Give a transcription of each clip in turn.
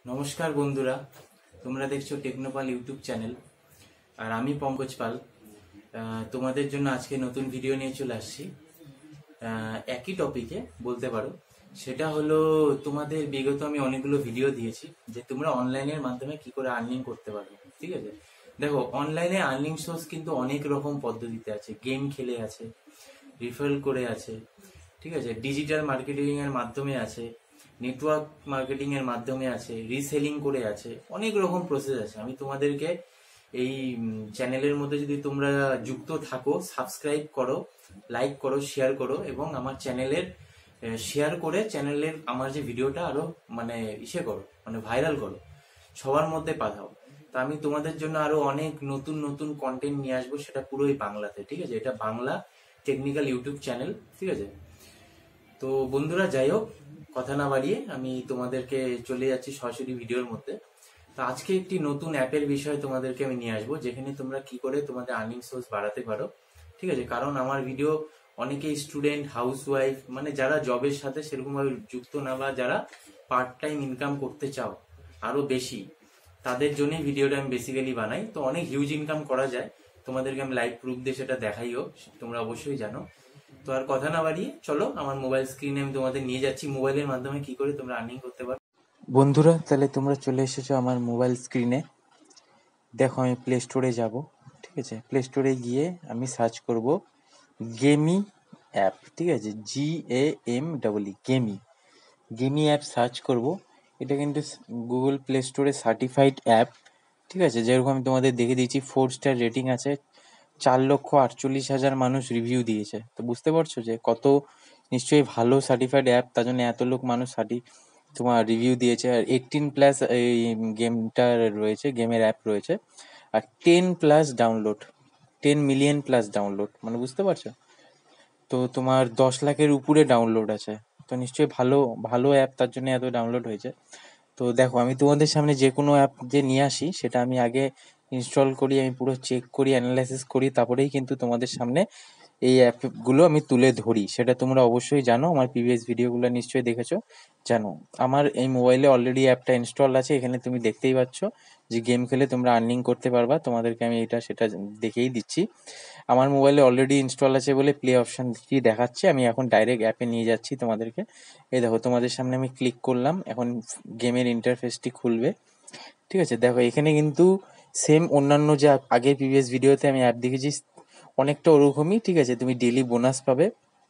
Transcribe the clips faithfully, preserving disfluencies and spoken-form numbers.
নমস্কার বন্ধুরা, তোমরা দেখছো টেকনোপাল ইউটিউব চ্যানেল আর আমি পঙ্কজ পাল। তোমাদের জন্য আজকে নতুন ভিডিও নিয়ে চলে আসছি। একই টপিকে বলতে পারো, সেটা হলো তোমাদের বিগত আমি অনেকগুলো ভিডিও দিয়েছি যে তোমরা অনলাইনের মাধ্যমে কি করে আর্নিং করতে পারবে। ঠিক আছে, দেখো অনলাইনে আর্নিং সোর্স কিন্তু অনেক রকম পদ্ধতিতে আছে। গেম খেলে আছে, রিফারেল করে আছে, ঠিক আছে, ডিজিটাল মার্কেটিং এর মাধ্যমে আছে, নেটওয়ার্ক মার্কেটিং এর মাধ্যমে আছে, রিসেলিং করে আছে, অনেক রকম প্রসেস আছে। আমি তোমাদেরকে এই চ্যানেলের মধ্যে যদি তোমরা যুক্ত থাকো, সাবস্ক্রাইব করো, লাইক করো, শেয়ার করো এবং আমার চ্যানেলের শেয়ার করে চ্যানেলের আমার যে ভিডিওটা আরো মানে ইসে করো, মানে ভাইরাল করো, সবার মধ্যে পাঠাও। তা আমি তোমাদের জন্য আরো অনেক নতুন নতুন কন্টেন্ট নিয়ে আসবো, সেটা পুরোই বাংলাতে। ঠিক আছে, এটা বাংলা টেকনিক্যাল ইউটিউব চ্যানেল। ঠিক আছে, তো বন্ধুরা যাই হোক, কথা না বাড়িয়ে আমি তোমাদেরকে চলে যাচ্ছি সরাসরি ভিডিওর মধ্যে। তো আজকে একটি নতুন অ্যাপের বিষয়ে তোমাদেরকে আমি নিয়ে আসবো, যেখানে তোমরা কি করে তোমাদের আর্নিং সোর্স বাড়াতে পারো। ঠিক আছে, কারণ আমার ভিডিও অনেকেই স্টুডেন্ট, হাউস ওয়াইফ, মানে যারা জবের সাথে সেরকম ভাবে যুক্ত না, বা যারা পার্ট টাইম ইনকাম করতে চাও আরো বেশি, তাদের জন্যই ভিডিওটা আমি বেসিক্যালি বানাই। তো অনেক হিউজ ইনকাম করা যায়, তোমাদেরকে আমি লাইভ প্রুফ দিয়ে সেটা দেখাইও, তোমরা অবশ্যই জানো। তো আর কথা না বাড়িয়ে চলো আমার মোবাইল স্ক্রিনে আমি তোমাদের নিয়ে যাচ্ছি, মোবাইলের মাধ্যমে কি করে তোমরা আর্নিং করতে পারো। বন্ধুরা, তাহলে তোমরা চলে এসেছো আমার মোবাইল স্ক্রিনে। দেখো আমি প্লে স্টোরে যাব। ঠিক আছে, প্লে স্টোরে গিয়ে আমি সার্চ করব গেমি অ্যাপ। ঠিক আছে, G A M double E, Gamee Gamee app search করব। এটা কিন্তু গুগল প্লে স্টোরে সার্টিফাইড অ্যাপ। ঠিক আছে, যেরকম আমি তোমাদের দেখে দিয়েছি, ফোর স্টার রেটিং আছে, চার লক্ষ আটচল্লিশ হাজার মানুষ রিভিউ দিয়েছে। তো বুঝতে পারছো যে কত নিশ্চয়ই ভালো সার্টিফাইড অ্যাপ, তার জন্য এত লোক মানুষ সার্টি তোমার রিভিউ দিয়েছে। আর এইটিন প্লাস এই গেমটা রয়েছে, গেমের অ্যাপ রয়েছে। আর ten plus download, ten million plus download, মানে বুঝতে পারছো। তো তোমার দশ লাখের উপরে ডাউনলোড আছে। তো নিশ্চয়ই ভালো ভালো অ্যাপ, তার জন্য এত ডাউনলোড হয়েছে। তো দেখো আমি তোমাদের সামনে যে কোনো অ্যাপ যে নিয়ে আসি, সেটা আমি আগে ইনস্টল করি, আমি পুরো চেক করি, অ্যানালাইসিস করি, তারপরেই কিন্তু তোমাদের সামনে এই অ্যাপগুলো আমি তুলে ধরি। সেটা তোমরা অবশ্যই জানো, আমার প্রিভিয়াস ভিডিওগুলো নিশ্চয়ই দেখেছো, জানো। আমার এই মোবাইলে অলরেডি অ্যাপটা ইনস্টল আছে। এখানে তুমি দেখতেই পাচ্ছ যে গেম খেলে তোমরা আর্নিং করতে পারবা। তোমাদেরকে আমি এটা সেটা দেখেই দিচ্ছি। আমার মোবাইলে অলরেডি ইনস্টল আছে বলে প্লে অপশনটি দেখাচ্ছে। আমি এখন ডাইরেক্ট অ্যাপে নিয়ে যাচ্ছি তোমাদেরকে। এই দেখো, তোমাদের সামনে আমি ক্লিক করলাম, এখন গেমের ইন্টারফেসটি খুলবে। ঠিক আছে, দেখো এখানে কিন্তু সেম অন্যান্য যে আগের প্রিভিয়াস ভিডিওতে আমি অ্যাপ দেখেছি, অনেকটা ওরকমই। ঠিক আছে, তুমি ডেলি বোনাস পাবে।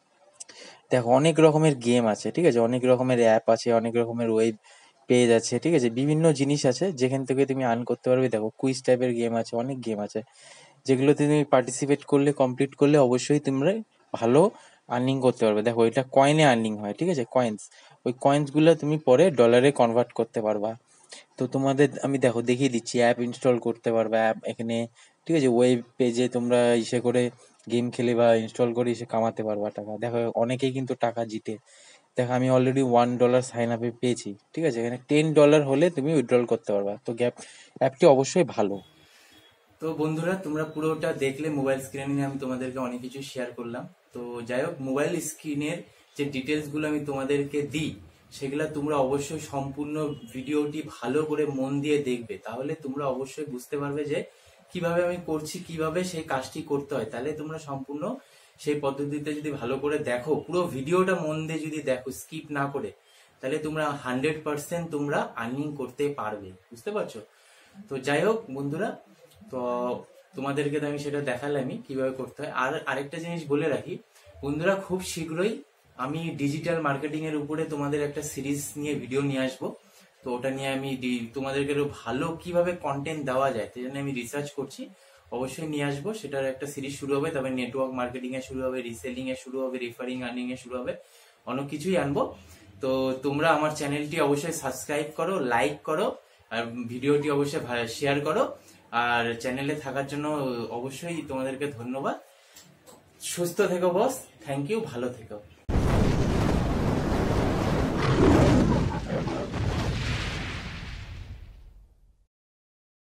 দেখো অনেক রকমের গেম আছে, ঠিক আছে, অনেক রকমের অ্যাপ আছে, অনেক রকমের ওয়েব পেজ আছে। ঠিক আছে, বিভিন্ন জিনিস আছে যেখান থেকে তুমি আর্ন করতে পারবে। দেখো কুইজ টাইপের গেম আছে, অনেক গেম আছে, যেগুলোতে তুমি পার্টিসিপেট করলে, কমপ্লিট করলে অবশ্যই তোমরা ভালো আর্নিং করতে পারবে। দেখো এটা কয়েনে আর্নিং হয়। ঠিক আছে, কয়েন্স, ওই কয়েন্সগুলো তুমি পরে ডলারে কনভার্ট করতে পারবা। তো তোমাদের আমি দেখো দেখিয়ে দিচ্ছি, অ্যাপ ইনস্টল করতে পারবে অ্যাপ এখানে। ঠিক আছে, ওয়েব পেজে তোমরা ইসে করে গেম খেলে বা ইনস্টল করে এসে কামাতে পারবা টাকা। দেখো অনেকেই কিন্তু টাকা জিতে। দেখো আমি অলরেডি ওয়ান ডলার সাইন আপে পেয়েছি। ঠিক আছে, এখানে টেন ডলার হলে তুমি উইথড্রল করতে পারবা। তো গ্যাপ অ্যাপটি অবশ্যই ভালো। তো বন্ধুরা, তোমরা পুরোটা দেখলে মোবাইল স্ক্রিনে আমি তোমাদেরকে অনেক কিছু শেয়ার করলাম। তো যাই হোক, মোবাইল স্ক্রিনের যে ডিটেলস গুলো আমি তোমাদেরকে দিই, সেগুলা তোমরা অবশ্যই সম্পূর্ণ ভিডিওটি ভালো করে মন দিয়ে দেখবে, তাহলে তোমরা অবশ্যই বুঝতে পারবে যে কিভাবে আমি করছি, কিভাবে সেই কাজটি করতে হয়। তাহলে তোমরা সম্পূর্ণ সেই পদ্ধতিতে যদি ভালো করে দেখো, পুরো ভিডিওটা মন দিয়ে যদি দেখো, স্কিপ না করে, তাহলে তোমরা হান্ড্রেড পার্সেন্ট তোমরা আর্নিং করতে পারবে। বুঝতে পারছো? তো যাই হোক বন্ধুরা, তো তোমাদেরকে তো আমি সেটা দেখালামই কিভাবে করতে হয়। আর আরেকটা জিনিস বলে রাখি বন্ধুরা, খুব শীঘ্রই আমি ডিজিটাল মার্কেটিং এর উপরে তোমাদের একটা সিরিজ নিয়ে ভিডিও নিয়ে আসবো। তো ওটা নিয়ে আমি তোমাদেরকে ভালো কিভাবে কন্টেন্ট দেওয়া যায়, সেই জন্য আমি রিসার্চ করছি, অবশ্যই নিয়ে আসবো। সেটার একটা সিরিজ শুরু হবে, তবে নেটওয়ার্ক মার্কেটিং এ শুরু হবে, রিসেলিং এ শুরু হবে, রেফারিং আর্নিং এ শুরু হবে, অনেক কিছুই আনবো। তো তোমরা আমার চ্যানেলটি অবশ্যই সাবস্ক্রাইব করো, লাইক করো, আর ভিডিওটি অবশ্যই শেয়ার করো। আর চ্যানেলে থাকার জন্য অবশ্যই তোমাদেরকে ধন্যবাদ। সুস্থ থেকো বস, থ্যাংক ইউ, ভালো থেকো।